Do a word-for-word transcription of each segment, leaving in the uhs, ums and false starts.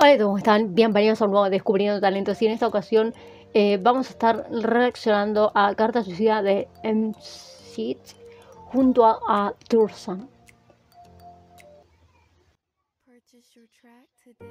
Hola, ¿cómo están? Bienvenidos a un nuevo Descubriendo Talentos y en esta ocasión eh, vamos a estar reaccionando a Carta Suicida de M C I T junto a, a Tursan. Purchase your track today.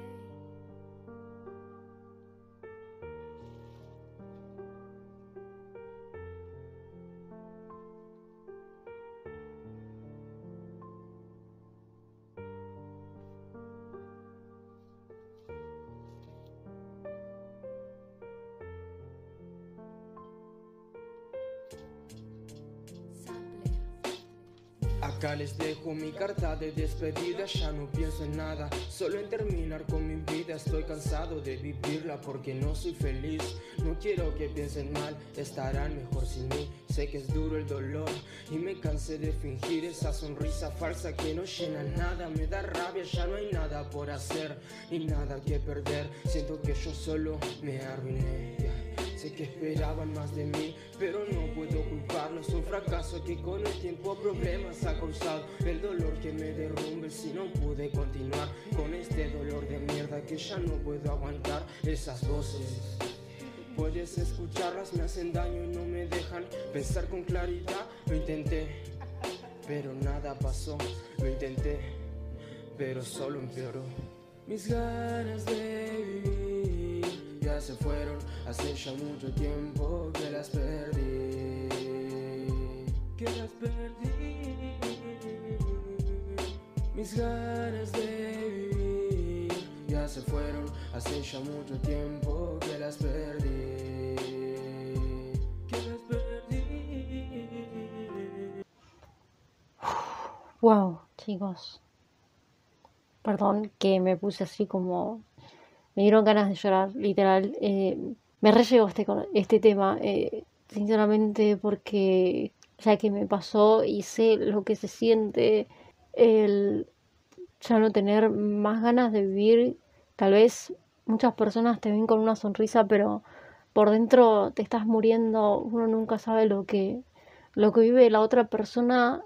Acá les dejo mi carta de despedida, ya no pienso en nada, solo en terminar con mi vida. Estoy cansado de vivirla porque no soy feliz. No quiero que piensen mal, estarán mejor sin mí. Sé que es duro el dolor y me cansé de fingir esa sonrisa falsa que no llena nada. Me da rabia, ya no hay nada por hacer y nada que perder. Siento que yo solo me arruiné. Sé que esperaban más de mí, pero no puedo culparlos. Un fracaso que con el tiempo problemas ha causado. El dolor que me derrumbe si no pude continuar con este dolor de mierda que ya no puedo aguantar. Esas voces, puedes escucharlas, me hacen daño y no me dejan pensar con claridad. Lo intenté, pero nada pasó. Lo intenté, pero solo empeoró. Mis ganas de vivir ya se fueron, hace ya mucho tiempo que las perdí, que las perdí. Mis ganas de vivir ya se fueron, hace ya mucho tiempo que las perdí, que las perdí. Wow, chicos. Perdón que me puse así como... Me dieron ganas de llorar, literal. Eh, me re llegó este, este tema, eh, sinceramente, porque ya que me pasó y sé lo que se siente el ya no tener más ganas de vivir. Tal vez muchas personas te ven con una sonrisa, pero por dentro te estás muriendo. Uno nunca sabe lo que, lo que vive la otra persona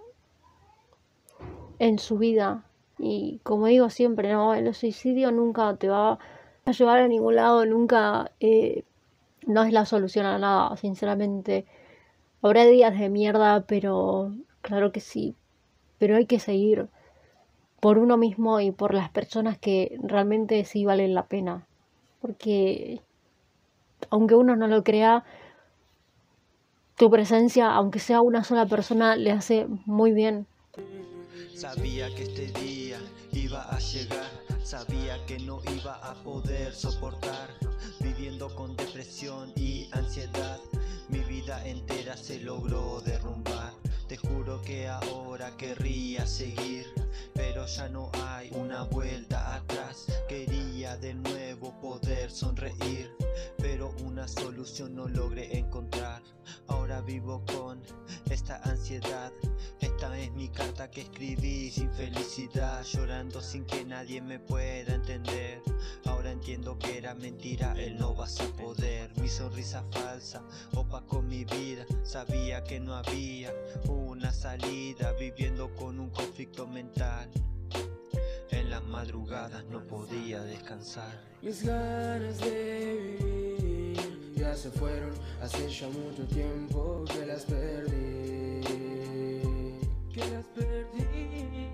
en su vida. Y como digo siempre, ¿no? El suicidio nunca te va a llevar a ningún lado, nunca eh, no es la solución a nada, sinceramente. Habrá días de mierda, pero claro que sí. Pero hay que seguir por uno mismo y por las personas que realmente sí valen la pena. Porque aunque uno no lo crea, tu presencia, aunque sea una sola persona, le hace muy bien. Sabía que este día iba a llegar, sabía que no iba a poder soportar, viviendo con depresión y ansiedad, mi vida entera se logró derrumbar. Te juro que ahora querría seguir, pero ya no hay una vuelta atrás. Quería de nuevo poder sonreír, pero una solución no logré encontrar. Ahora vivo con esta ansiedad. Esta es mi carta que escribí sin felicidad, llorando sin que nadie me pueda entender. Ahora entiendo que era mentira, él no vas a poder. Mi sonrisa falsa opacó mi vida, sabía que no había una salida, viviendo con un conflicto mental. En las madrugadas no podía descansar. Mis ganas de vivir ya se fueron, hace ya mucho tiempo que las perdí, que las perdí.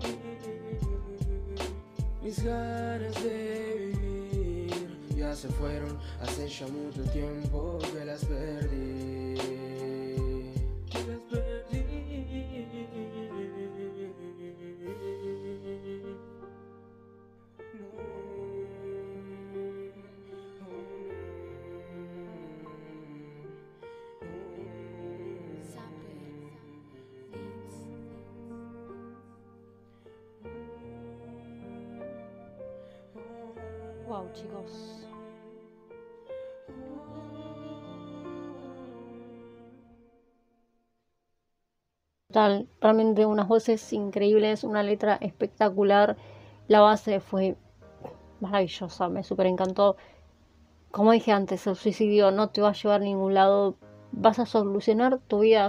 Mis ganas de vivir ya se fueron, hace ya mucho tiempo que las perdí, que las perdí. Wow, chicos. Total, realmente unas voces increíbles, una letra espectacular. La base fue maravillosa, me súper encantó. Como dije antes, el suicidio no te va a llevar a ningún lado. Vas a solucionar tu vida,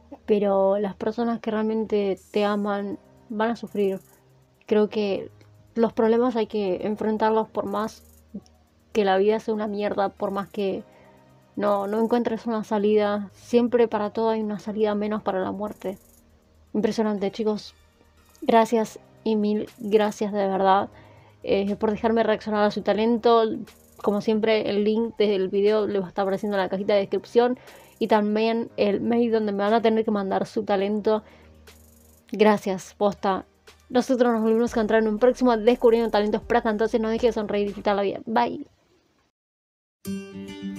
pero las personas que realmente te aman van a sufrir. Creo que los problemas hay que enfrentarlos por más que la vida sea una mierda, por más que no, no encuentres una salida. Siempre para todo hay una salida, menos para la muerte. Impresionante, chicos. Gracias y mil gracias de verdad eh, por dejarme reaccionar a su talento. Como siempre, el link del video le va a estar apareciendo en la cajita de descripción. Y también el mail donde me van a tener que mandar su talento. Gracias, posta. Nosotros nos volvemos a encontrar en un próximo Descubriendo Talentos Prata. Entonces no dejes de sonreír y disfrutar la vida. Bye.